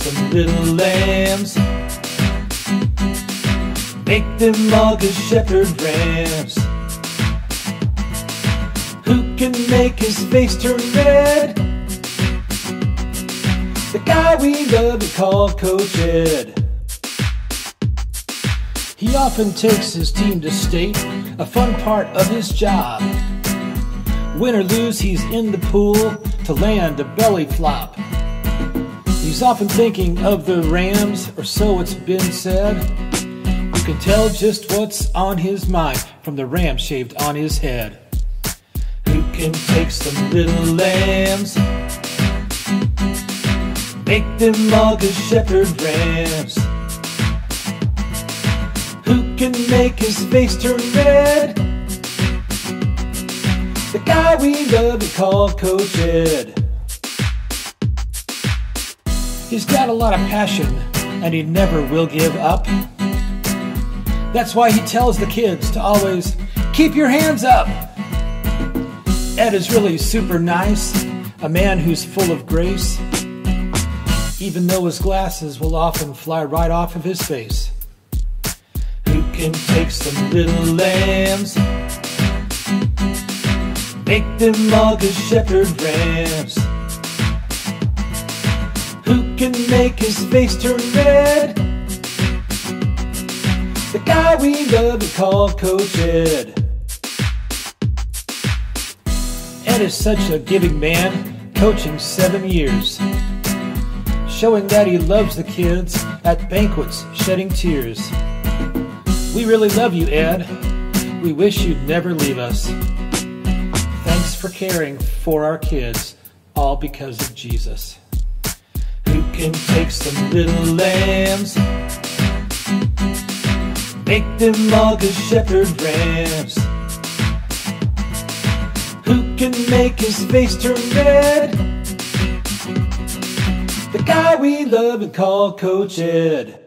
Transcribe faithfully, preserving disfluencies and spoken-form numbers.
some little lambs, make them all good shepherd rams. Who can make his face turn red? The guy we love we call Coach Ed. He often takes his team to state, a fun part of his job. Win or lose, he's in the pool to land a belly flop. He's often thinking of the Rams, or so it's been said. You can tell just what's on his mind from the ram shaved on his head. Who can take some little lambs, make them all good shepherd rams? Who can make his face turn red? The guy we love we call Coach Ed. He's got a lot of passion and he never will give up. That's why he tells the kids to always keep your hands up. Ed is really super nice, a man who's full of grace, even though his glasses will often fly right off of his face. Who can take some little lambs, make them all good shepherd rams? Who can make his face turn red? The guy we love we call Coach Ed. Ed is such a giving man, coaching seven years, showing that he loves the kids, at banquets shedding tears. We really love you, Ed. We wish you'd never leave us. Thanks for caring for our kids, all because of Jesus. Who can take some little lambs, make them all good shepherd rams? Who can make his face turn red? The guy we love and call Coach Ed.